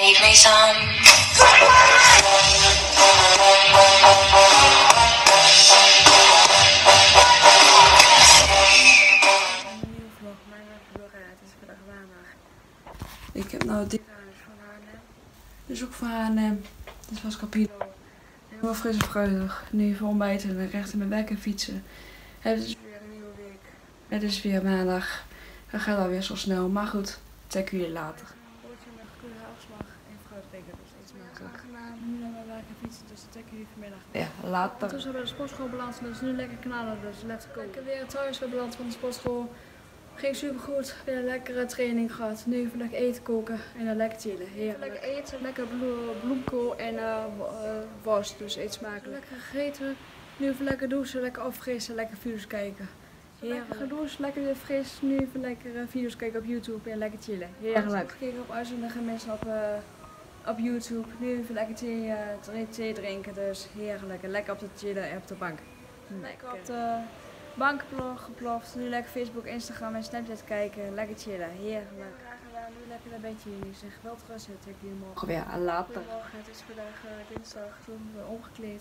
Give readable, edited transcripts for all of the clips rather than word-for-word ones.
Leave me some. Ik heb nou dit huis van H&M. Dus ook van H&M. Dit was Capino. Helemaal fris en fruitig. Nu voor ontbijten en recht in mijn werk en fietsen. Het is weer een nieuwe week. Het is weer maandag. Het gaat alweer zo snel. Maar goed, check jullie later. Een broodje met gekleurde afslag en fruitbeker. Dus iets makkelijk. Nu naar mijn werk en fietsen. Dus dat checken jullie vanmiddag. Ja, later. Ondertussen bij de sportschool beland. Dus nu lekker knallen. Dus let's go. Lekker weer thuis weer beland van de sportschool. Ging super goed, weer een lekkere training gehad. Nu even lekker eten koken en dan lekker chillen. Heerlijk. Lekker eten, lekker bloemkool en worst, dus eet smakelijk. Lekker gegeten, nu even lekker douchen, lekker affrissen, lekker video's kijken. Heerlijk. Lekker douchen, lekker weer fris, nu even lekker video's kijken op YouTube en lekker chillen. Heerlijk. Gekeken op uitzonderlijke mensen op YouTube. Nu even lekker thee drinken, dus heerlijk. Lekker op de chillen en op de bank. Lekker op de bank geploft, nu lekker Facebook, Instagram en Snapchat kijken, lekker chillen, heerlijk. Nu lekker een beetje in, ik zeg wel terug, ik jullie morgen weer later. Goedemorgen, het is vandaag dinsdag, toen we omgekleed.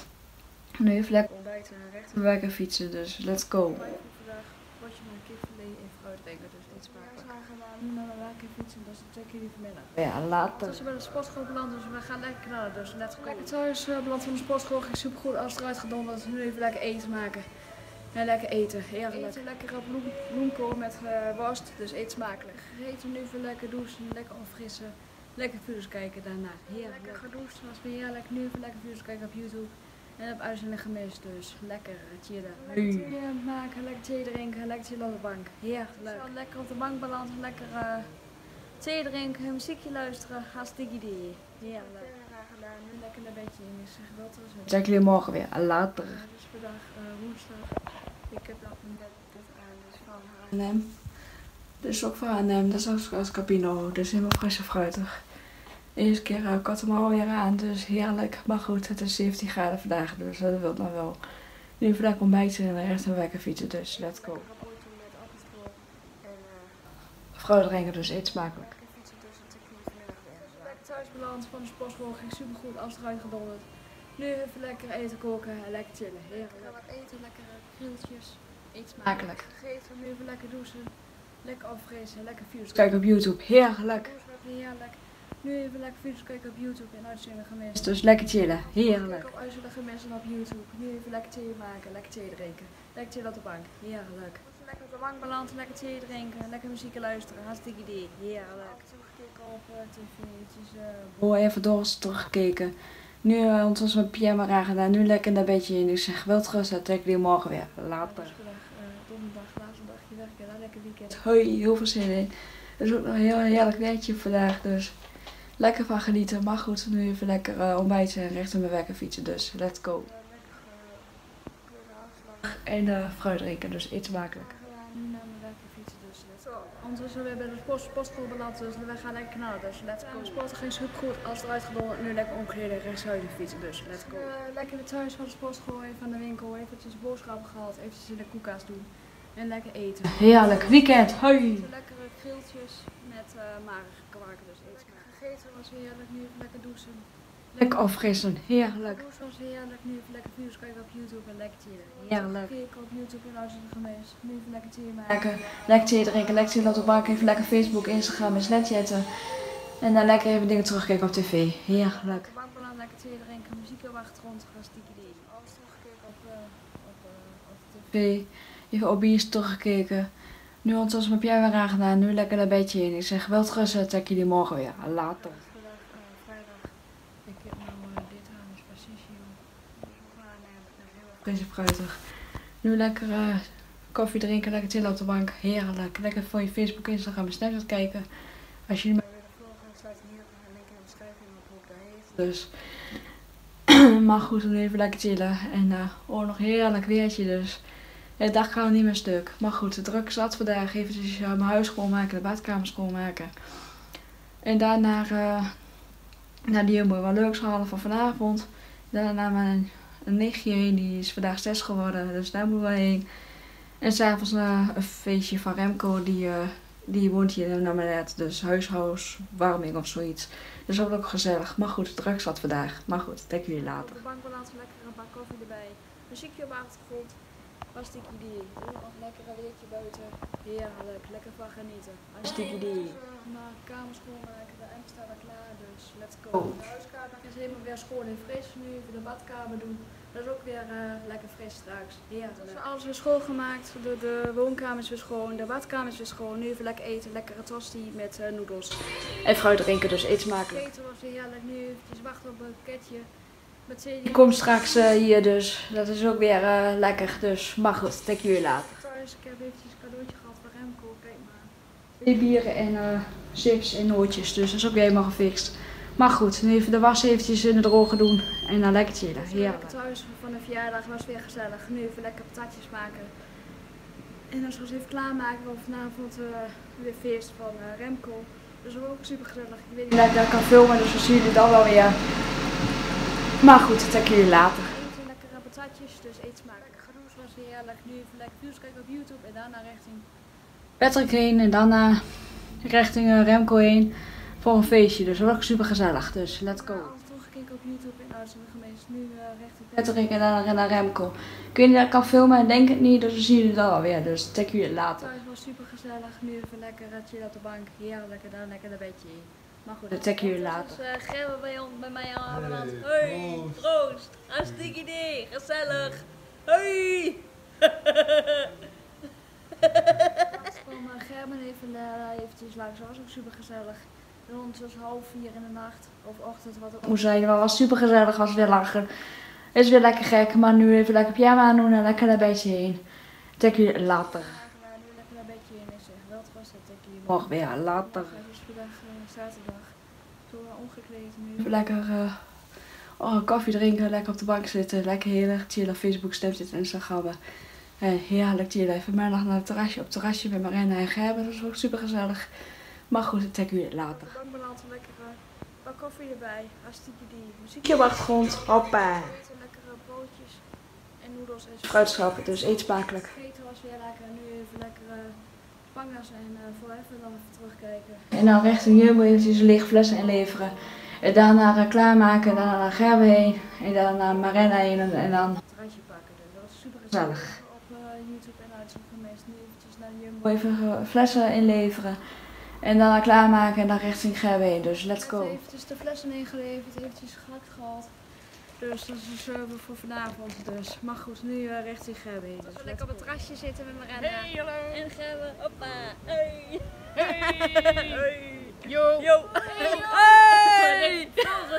Nu even lekker ontbijten en recht in werk en fietsen, dus let's go. Vandaag potje met kipfilet en fruitbeker, dus eet smakelijk. Nu naar mijn werk en fietsen, dus dat checken jullie vanmiddag. Ja, later. Dus we bij de sportschool beland, dus we gaan lekker knallen, dus let's go. Lekker thuis beland van de sportschool, ging super goed, alles eruit gedonderd, nu even lekker eten maken. En lekker eten, heerlijk. Eten lekkere bloemkool met worst, dus eet smakelijk. Gegeten, nu even lekker douchen, lekker affrissen, lekker video's kijken daarna. Heerlijk. Lekker gedoucht, was weer heerlijk. Nu even lekker video's kijken op YouTube. En op uitzending gemist, dus lekker chillen. Lekker thee maken, lekker thee drinken, lekker chillen op de bank. Heerlijk. Lekker op de bank beland, lekker thee drinken, muziekje luisteren, hartstikke idee. Heerlijk. Nu lekker een beetje in, ik zeg wel terug. Check jullie morgen weer, later. Dus vandaag woensdag. Ik heb dat net dit aan, dus van H&M. Dus ook van H&M, dat is ook als Capino, dus helemaal fris en fruitig. Eerste keer ik had hem alweer aan, dus heerlijk. Maar goed, het is 17 graden vandaag, dus dat wil dan wel. Nu vandaag ontbijten en recht naar werk en fietsen, dus let's go. Fruit drinken, dus eet smakelijk. Lekker thuis beland van de sportschool, ging super goed, alles eruit gedonderd. Nu even lekker eten koken en lekker chillen. Heerlijk. Wat eten, lekkere grilltjes. Eet smakelijk. Gegeten, nu even lekker douchen. Lekker affrissen, lekker video's kijken op YouTube. Heerlijk. Heerlijk. Nu even lekker video's kijken op YouTube en uitzendingen gemist. Dus lekker chillen. Heerlijk. Op uitzendingen gemist op YouTube. Nu even lekker thee maken, lekker thee drinken. Lekker chillen op de bank. Heerlijk. Lekker op de bank beland, lekker thee drinken, lekker muziek luisteren. Hartstikke idee. Heerlijk. Teruggekeken op tv'tjes. Even door teruggekeken. Nu ondertussen mijn pyjama gedaan, nu lekker in dat bedje in. Ik zeg wel terug, dat trek ik die morgen weer. Later. Donderdag, laatste dagje werken, dan lekker weekend. Hoi, heel veel zin in. Het is ook nog een heel heerlijk weertje vandaag, dus lekker van genieten. Maar goed, nu even lekker ontbijten en recht in mijn werk en fietsen, dus let's go. En fruit drinken, dus eet smakelijk. Nu naar mijn werk en fietsen, dus let's go. Ondertussen weer bij de sportschool beland, dus we gaan lekker knallen, dus let's go. De sport ging super goed, alles eruit gedonderd, nu lekker omkleden, rechtsuit fietsen, dus let's go. Lekker weer thuis van de sportschool, even van de winkel, eventjes boodschappen gehaald, eventjes in de koelkast doen. En lekker eten. Heerlijk, weekend, hoi! Lekkere grilltjes met marige kwarken, dus eet smakelijk. Gegeten was weer heerlijk, nu even lekker douchen. Lekker afgissen, heerlijk. Douchen was heerlijk, nu even lekker video's kijken op YouTube en lekker chillen. Heerlijk. Kijken op YouTube en uitzending gemist. Nu even lekker thee maken. Lekker thee drinken, lekker chillen op de bank, even lekker Facebook, Instagram en Snapchatten. En dan lekker even dingen terugkijken op tv. Heerlijk. Op de bank beland, lekker thee drinken, muziek op achtergrond, hartstikke idee. Alles teruggekeken op tv. Even op biers teruggekeken. Nu ondertussen mijn pyjama weer aangedaan, nu lekker een beetje in. Ik zeg wel terug, check jullie morgen weer. Later. Vandaag vrijdag. Ik heb nou dit aan, is precies hier. Fris en fruitig. Nu lekker koffie drinken, lekker chillen op de bank. Heerlijk. Lekker voor je Facebook, Instagram en Snapchat kijken. Als jullie mij willen volgen, staat hier een link in de beschrijving op hoe dat heet. Dus. Maar goed, dan even lekker chillen. En nog heerlijk weertje dus. De dag gaan we niet meer stuk. Maar goed, de druk zat vandaag. Eventjes mijn huis schoonmaken, de badkamer schoonmaken. En daarna naar die helemaal wat leuks halen van vanavond. Daarna mijn nichtje heen, die is vandaag 6 geworden. Dus daar moeten we heen. En s'avonds een feestje van Remco, die Die woont hier naar beneden, dus huishoudenswarming of zoiets. Dus dat is ook gezellig. Maar goed, druk zat vandaag. Maar goed, dat kijken jullie later. Op de bank wel een lekkere bak koffie erbij. Muziekje op de achtergrond. Hartstikke idee. Nog een lekker weertje buiten. Heerlijk, lekker van genieten. Hartstikke idee. Maar kamer schoonmaken, de emmer staat al klaar, dus let's go. De huiskamer is helemaal weer schoon en fris. Nu even de badkamer doen. Dat is ook weer lekker fris straks. Heerlijk. Dus alles weer schoongemaakt. De woonkamer is weer schoon, de badkamer is weer schoon. Nu even lekker eten, lekkere tosti met noedels. En fruit drinken, dus eet smakelijk. Eten was weer heerlijk. Nu eventjes wachten op een pakketje. Die komt straks hier dus. Dat is ook weer lekker. Dus mag goed, dat jullie later. Thuis, ik heb eventjes een cadeautje gehad van Remco. Kijk maar. 2 bieren en chips en nootjes. Dus dat is ook weer helemaal gefixt. Maar goed, nu even de was eventjes in de droge doen. En dan lekker chillen. Heerlijk. Lekker thuis van de verjaardag was weer gezellig. Nu even lekker patatjes maken. En dan straks even klaarmaken. Want vanavond weer feest van Remco. Dus dat is ook super gezellig. Ik weet niet dat ik dat kan filmen, dus dan zien jullie dat wel weer. Maar goed, dat kijken jullie later. Eten lekkere patatjes, dus eet smakelijk. Lekker genoeg was weer heerlijk. Nu even lekker views kijken op YouTube en daarna richting Patrick heen en daarna richting Remco heen voor een feestje. Dus dat is ook super gezellig. Dus let's go. Toen gekeken op YouTube en uitzending geweest. Nu richting Patrick en daarna naar Remco. Ik weet niet dat ik kan filmen, denk het niet, dus dan zien jullie dat alweer. Dus dat kijken jullie later. Thuis was super gezellig. Nu even lekker chillen op de bank. Heerlijk en dan lekker een beetje in. Maar goed, dat checken jullie later. Dus Gerben bij mij aan de hand. Hoi, proost. Hartstikke idee, gezellig. Hoi. Kwam Gerben eventjes langs, dat was ook super gezellig. Rond dus 3:30 in de nacht of ochtend wat ook moest zijn, maar was super gezellig, was weer lachen. Is weer lekker gek, maar nu even lekker pyjama aandoen en lekker een beetje heen. Checken jullie later. Nu lekker een beetje in is. Wat was dat? Morgen weer later. Het is vandaag zaterdag. Zo ongekleed nu. Even lekker koffie drinken, lekker op de bank zitten, lekker heerlijk chillen, Facebook, Snapchat, Instagram. Heerlijk chillen. Even middag naar het terrasje, op het terrasje met Marina en Gerben, dat is ook super gezellig. Maar goed, dat checken jullie later. Op de bank beland, lekker wat koffie erbij, hartstikke die muziekje op de achtergrond, hoppa. Eten, lekkere broodjes en noedels en fruitschappen, dus eet smakelijk. Eten was weer lekker, nu even lekkere pangers en voor even dan even terugkijken. En dan richting Jumbo eventjes lege flessen inleveren. En daarna klaarmaken, daarna naar Gerben heen. En dan naar Marina heen en dan het terrasje pakken, dus dat was super gezellig. Op YouTube en uitzending geweest, nu eventjes naar Jumbo. Even flessen inleveren. En dan klaarmaken en dan richting Gerben heen. Dus let's go. Eventjes de flessen ingeleverd, eventjes gehakt gehad. Dus dat is een server voor vanavond. Dus. Maar goed, nu richting Gerben heen. Dus lekker op het terrasje zitten met Marina. Hey, hallo. En Gerben, hoppa. Hey. Hey. Hey. Yo. Yo. Hey.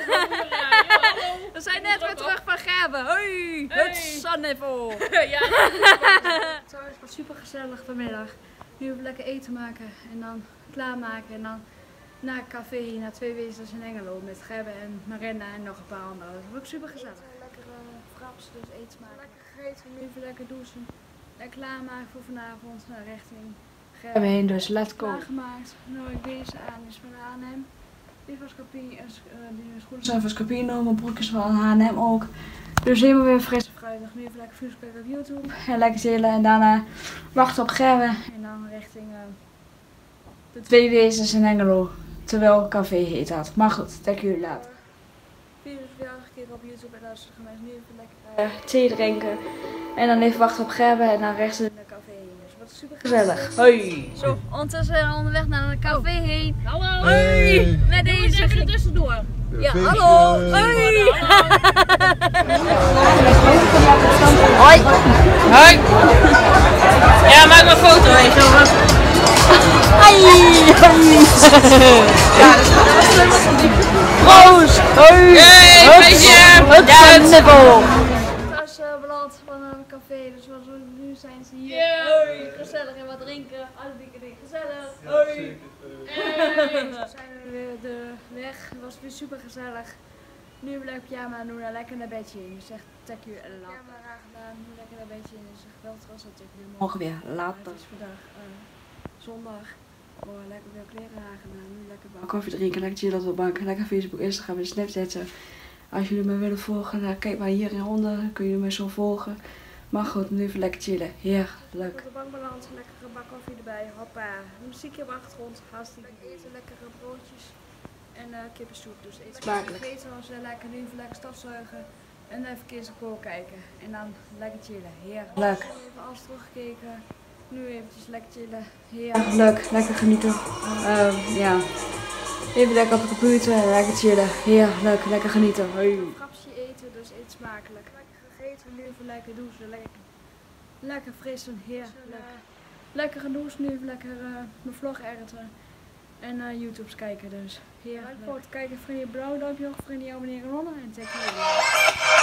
We zijn net weer terug van Gerben. Hoi. Het zonniveau. Ja. Thuis was super gezellig vanmiddag. Nu even lekker eten maken en dan klaarmaken en dan naar een café, naar 2 wezens in Engelo met Gerben en Marina en nog een paar anderen. Dat was ook super gezellig. Lekkere fraps, dus eet smaken. Lekker gegeten, nu even lekker douchen. Lekker klaarmaken voor vanavond naar richting Gerben heen, dus let's go. Klaargemaakt. Nou, ik deze aan is van H&M. Die van Scapino, die schoenen zijn van Scapino, mijn broekjes van H&M ook. Dus helemaal weer fris en fruitig. Nu even lekker views kijken op YouTube. En lekker chillen en daarna wachten op Gerben. En dan richting de 2 wezens in Engelo. Terwijl het café heet had. Maar goed, dat kijken jullie later. Video's weer gekeken op YouTube en dat is geweest. Nu even lekker thee drinken. En dan even wachten op Gerben en dan rechts in naar het café heen. Dus wat super gezellig. Hoi! Zo, ondertussen onderweg naar een café heen. Hallo. Hoi! Met deze Even er tussendoor. Ja, hallo! Hoi! Hoi. Hoi. Ja, maak maar een foto, weet je wel. Hoi! Ja, dat is Proost! Hoi! Hey, feestje! Het niveau! Thuis beland van een café, dus nu zijn ze hier. Yeah. Hoi! Gezellig en wat drinken. Hartstikke ding. Gezellig. Hoi! We zijn weer de weg. Het was weer super gezellig. Nu een leuk pyjama doen en lekker naar bedje in. Dus echt tek u en laat. Pyjama raar gedaan, nu lekker naar bedje in. Dus echt wel trots dat ik weer Morgen weer later. Het is vandaag zondag. Oh, lekker weer kleren aangedaan. Nu lekker bak. Koffie drinken, lekker chillen op de bank, lekker Facebook, Instagram en Snapchat. Als jullie me willen volgen, dan kijk maar hieronder, kun je me zo volgen. Maar goed, nu even lekker chillen. Heerlijk. Op de bank beland, lekkere bak koffie erbij, hoppa. Muziekje op de achtergrond, hartstikke eten, lekkere broodjes en kippensoep. Dus eten Smakelijk. eten was lekker, nu even lekker stofzuigen en even Kees kijken. En dan lekker chillen, heerlijk. Even alles teruggekeken, nu eventjes lekker chillen, heerlijk. Lekker genieten. Ja. Even lekker op de computer, lekker chillen. Heerlijk, lekker genieten. Hey. Een grapsje eten, dus eet smakelijk. Lekker gegeten, nu even lekker douchen, lekker fris en heerlijk. Lekker gedoucht, nu even lekker mijn vlog editen en YouTube's kijken dus. Heerlijk. Kijken, vrienden, blauw duimpje, vrienden, abonneren, en checken.